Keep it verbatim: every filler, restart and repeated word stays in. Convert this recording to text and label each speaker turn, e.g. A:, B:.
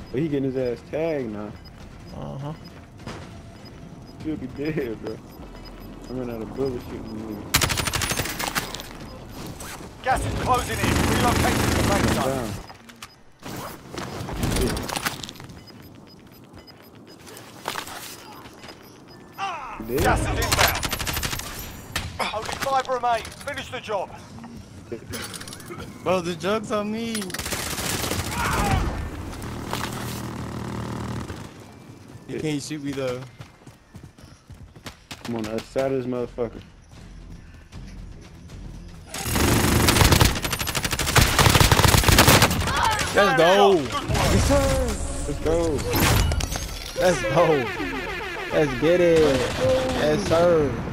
A: But he getting his ass tagged now.
B: Uh-huh.
A: Should be dead, bro. I ran out of bullets shooting nigga.
C: Gas is closing in. Relocate to the main zone.
A: Yeah.
C: Gas is inbound. Only five remain. Finish the job.
B: Bro, the joke's on me. You can't shoot me though.
A: I'm on the other side of this motherfucker.
B: Let's go.
A: Let's go.
B: Let's go. Let's get it. Yes, sir.